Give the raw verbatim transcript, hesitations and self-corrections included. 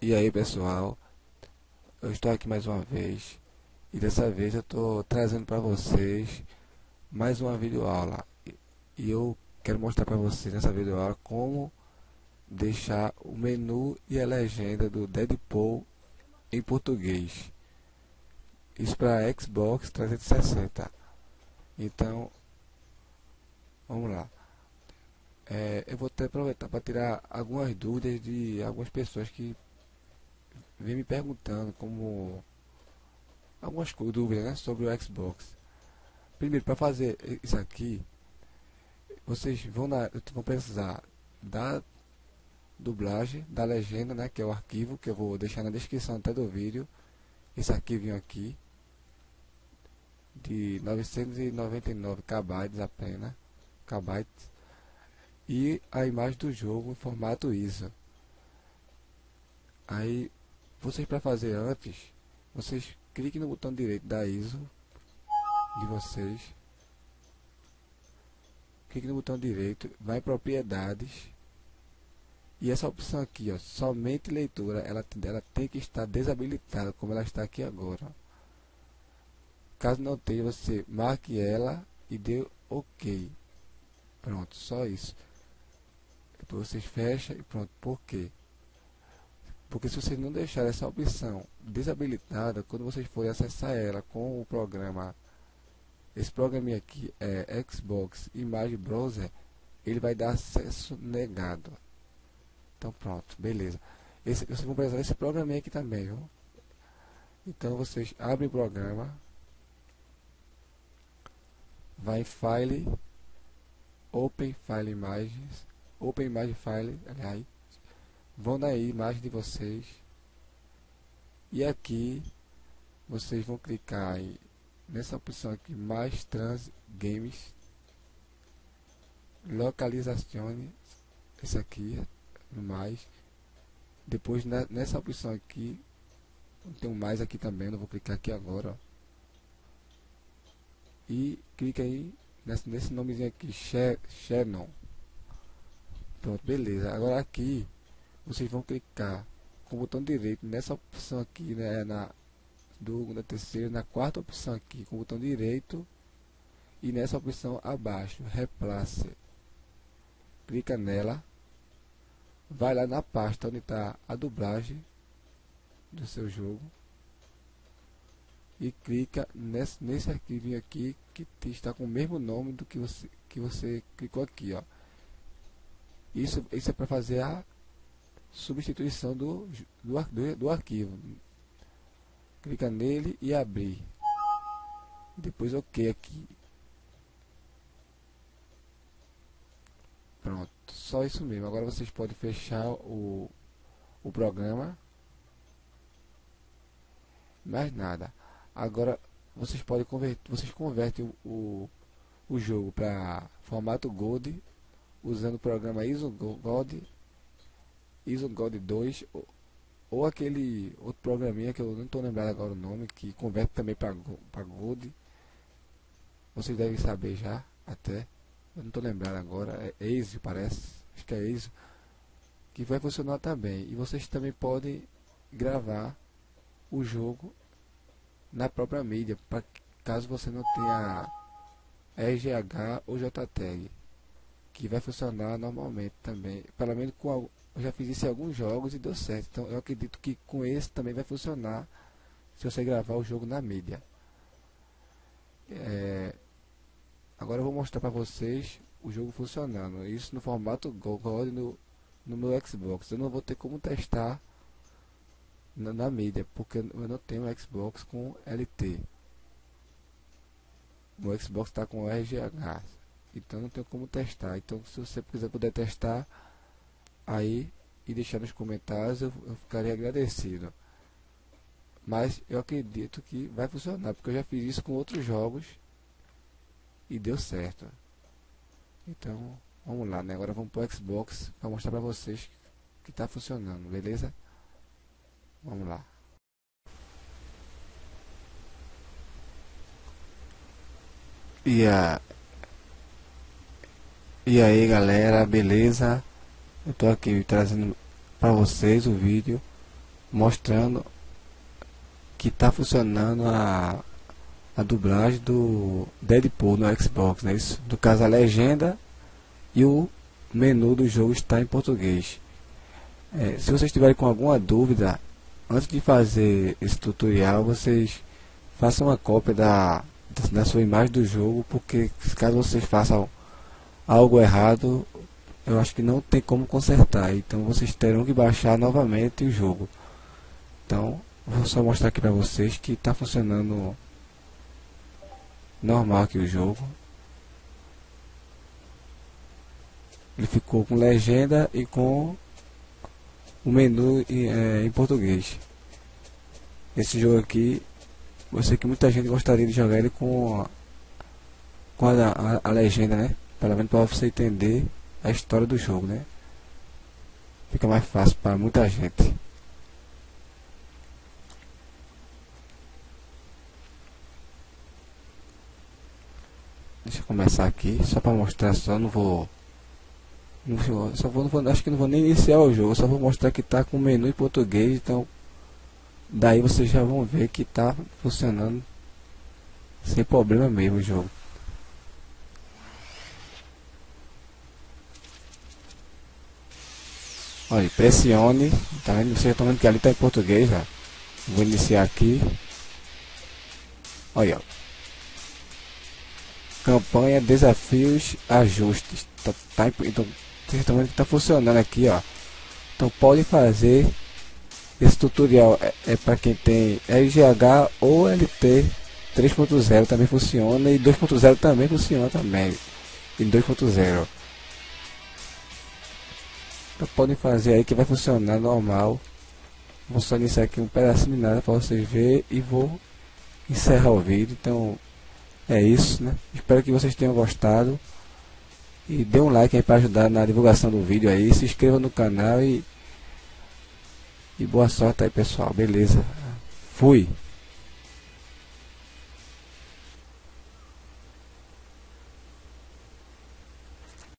E aí pessoal, eu estou aqui mais uma vez e dessa vez eu estou trazendo para vocês mais uma videoaula e e eu quero mostrar para vocês nessa videoaula como deixar o menu e a legenda do Deadpool em português, isso para Xbox trezentos e sessenta. Então vamos lá. É, eu vou até aproveitar para tirar algumas dúvidas de algumas pessoas que vêm me perguntando como algumas co- dúvidas, né, sobre o Xbox. Primeiro, para fazer isso aqui, vocês vão, na, vão precisar da dublagem, da legenda, né, que é o arquivo que eu vou deixar na descrição até do vídeo. Esse arquivinho aqui de novecentos e noventa e nove kbytes apenas, kbytes, e a imagem do jogo em formato I S O. Aí, vocês para fazer antes, vocês cliquem no botão direito da I S O de vocês. Clique no botão direito, vai em propriedades e essa opção aqui, ó, somente leitura, ela, ela tem que estar desabilitada como ela está aqui agora. Caso não tenha, você marque ela e dê OK. Pronto, só isso. Depois vocês fecham e pronto. Por quê? Porque se vocês não deixarem essa opção desabilitada, quando vocês forem acessar ela com o programa, esse programinha aqui é Xbox Image Browser, ele vai dar acesso negado. Então pronto, beleza. Esse, vocês vão precisar desse programinha aqui também, viu? Então vocês abrem o programa, vai em File, Open File Imagens, Open Image File, aliás, vão na imagem de vocês e aqui vocês vão clicar em, nessa opção aqui, mais trans games, localizações, esse aqui, no mais, depois na, nessa opção aqui, tem um mais aqui também, não vou clicar aqui agora, ó. E clica aí nesse, nesse nomezinho aqui, Shannon. Pronto, beleza. Agora aqui vocês vão clicar com o botão direito nessa opção aqui, né, na do na terceira, na quarta opção aqui com o botão direito e nessa opção abaixo, Replace. Clica nela, vai lá na pasta onde está a dublagem do seu jogo e clica nesse, nesse arquivinho aqui que está com o mesmo nome do que você que você clicou aqui, ó. Isso, isso é para fazer a substituição do, do, do, do arquivo. Clica nele e abrir. Depois OK aqui. Pronto, só isso mesmo. Agora vocês podem fechar o, o programa. Mais nada. Agora vocês podem converter, vocês convertem o, o, o jogo para formato Gold usando o programa ISOGOD, ISOGOD dois ou, ou aquele outro programinha que eu não estou lembrado agora o nome, que converte também para Gold. Vocês devem saber já, até. Eu não estou lembrado agora, é EIZO parece, acho que é EIZO, que vai funcionar também. E vocês também podem gravar o jogo na própria mídia, para caso você não tenha R G H ou JTAG, que vai funcionar normalmente também. Pelo menos com eu já fiz isso em alguns jogos e deu certo. Então eu acredito que com esse também vai funcionar se você gravar o jogo na mídia. É, agora eu vou mostrar para vocês o jogo funcionando. Isso no formato Gold no, no meu Xbox. Eu não vou ter como testar na, na mídia, porque eu não tenho Xbox com L T. O Xbox está com R G H. Então não tenho como testar. Então se você quiser poder testar aí e deixar nos comentários, eu, eu ficaria agradecido. Mas eu acredito que vai funcionar, porque eu já fiz isso com outros jogos e deu certo. Então vamos lá, né? Agora vamos para o Xbox para mostrar para vocês que está funcionando, beleza? Vamos lá. E, a, e aí galera, beleza? Eu tô aqui trazendo para vocês o vídeo mostrando que está funcionando a, a dublagem do Deadpool no Xbox, né? Isso, no caso a legenda e o menu do jogo está em português. É, se vocês tiverem com alguma dúvida, antes de fazer esse tutorial, vocês façam uma cópia da, da sua imagem do jogo, porque caso vocês façam algo errado, eu acho que não tem como consertar. Então vocês terão que baixar novamente o jogo. Então vou só mostrar aqui para vocês que está funcionando normal aqui o jogo. Ele ficou com legenda e com o menu em, é, em português. Esse jogo aqui, eu sei que muita gente gostaria de jogar ele com a, com a, a, a legenda, né? Pelo menos para você entender a história do jogo, né? Fica mais fácil para muita gente. Deixa eu começar aqui, só para mostrar, só não vou, não vou, só vou, não vou, acho que não vou nem iniciar o jogo, só vou mostrar que tá com o menu em português, então daí vocês já vão ver que tá funcionando sem problema mesmo o jogo. Olha, pressione, tá vendo? Vocês estão vendo que ali tá em português já. Vou iniciar aqui. Olha, ó. Campanha, desafios, ajustes. Tá, tá, então, vocês estão vendo que está funcionando aqui, ó. Então pode fazer esse tutorial. É, é para quem tem R G H ou L T três ponto zero também funciona, e dois ponto zero também funciona também. Em dois ponto zero. Então podem fazer aí que vai funcionar normal. Vou só iniciar aqui um pedacinho de nada para vocês verem e vou encerrar o vídeo. Então é isso, né? Espero que vocês tenham gostado. E dê um like aí para ajudar na divulgação do vídeo aí. Se inscreva no canal e, e boa sorte aí, pessoal. Beleza? Fui!